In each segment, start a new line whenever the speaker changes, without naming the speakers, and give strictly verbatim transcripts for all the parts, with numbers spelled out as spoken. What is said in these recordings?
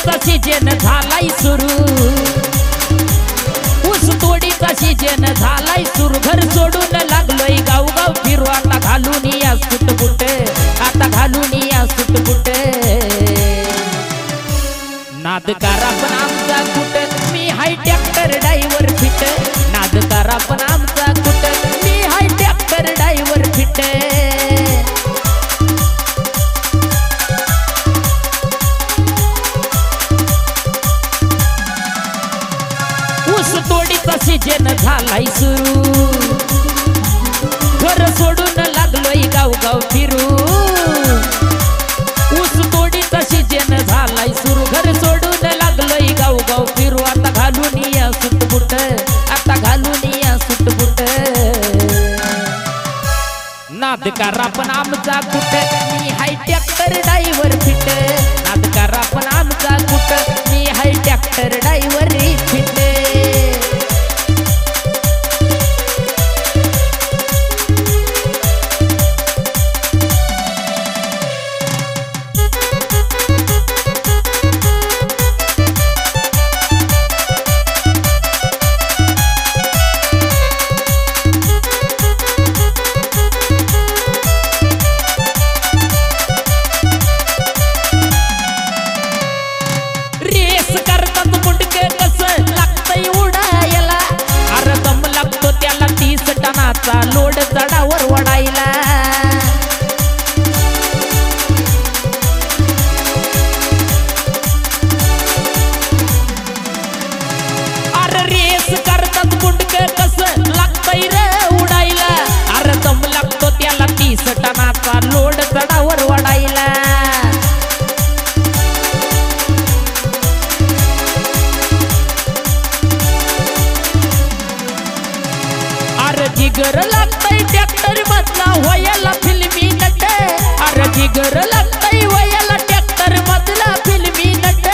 तोडीचा season झालाय सुरू, ऊस तोडीचा सीजन झालाय सुरू, घर सोडून लागलोय गाव गाव फिरू, आता घालून या सुटबुट, आता घालून या सुटबुट, नाद करा पण आमचा कुट, मी हाय ट्रॅक्टर ड्रायव्हर फिट, नाद करा पण आमचा कुट, मी हाय ट्रॅक्टर ड्रायव्हर फिट। ऊस तोडीचा सीजन झालाय सुरू, घर सोडून लागलोय गाव गाव फिरू, ऊस तोडीचा सीजन झालाय सुरू, घर सोडून लागलोय गाव गाव फिरू, आता घालून या सुटबुट, आता घालून या सुटबुट, नाद करा पण आमचा कुट, मी हाय ट्रॅक्टर ड्रायव्हर फिट, नाद करा पण आमचा कुट, मी हाय ट्रॅक्टर ड्रायव्हर फिट। लोड चढावर वडायला, अरे रेस करतात मुंडके कसं लागतंय रे उडायला, अरे दम लागतो त्याला तीस टनाचा लोड चढावर वडायला, जिगर लागतंय ट्रॅक्टर मधला वयाला फिल्मी नट, अरे जिगर लागतंय वयाला ट्रॅक्टर मधला फिल्मी नट,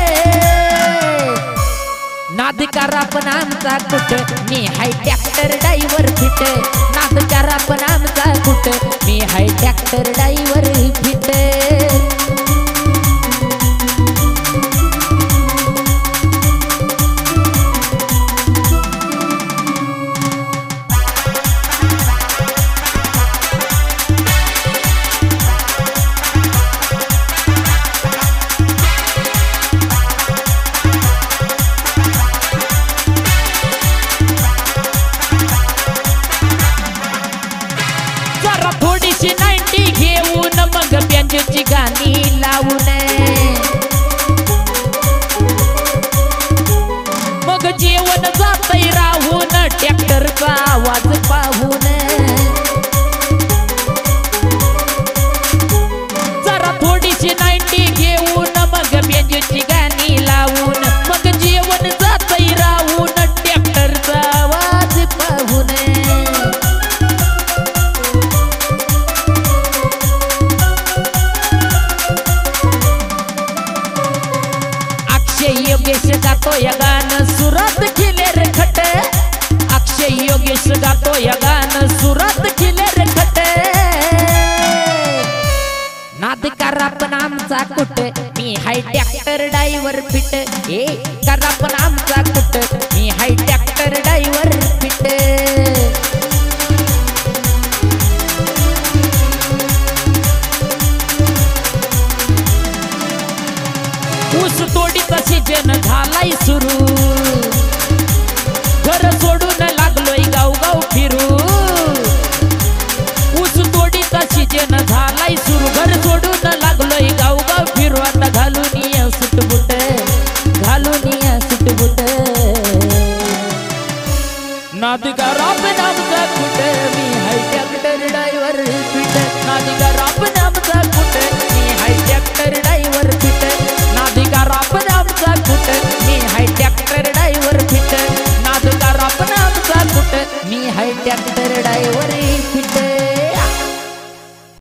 नाद करा पण आमचा कुट, मी हाय ट्रॅक्टर ड्रायव्हर फिट, नाद करा पण आमचा कुट, मी हाय ट्रॅक्टर ड्रायव्हर फिट। थोडीशी नाईन्टी घेऊन मग बेंजोची गाणी लावून, मग जेवण जातय राहून ट्रॅक्टरचा आवाज पाहून, जरा थोडीशी नाईन्टी घेऊन मग बेंजोची गाणी लावून, मग जेवण जातय राहून ट्रॅक्टरचा आवाज पाहून, योगेश गातो या गाणं सुरात खिलेर खट, अक्षय योगेश गातो या गाणं सुरात खिलेर खट, नाद करा पण आमचा कुट, मी हाय ट्रॅक्टर ड्रायव्हर फिट, ए करा पण आमचा कुट, मी हाय ट्रॅक्टर ड्रायव्हर फिट। ऊस तोडीचा सीजन झालाय सुरू, घर सोडून लागलोय गाव गाव फिरू, ऊस तोडीचा सीजन झालाय सुरू, घर सोडून लागलोय गाव गाव फिरू, आता घालून या सुटबुट, घालून या सुटबुट, नाद करा पण आमचा कुट, मी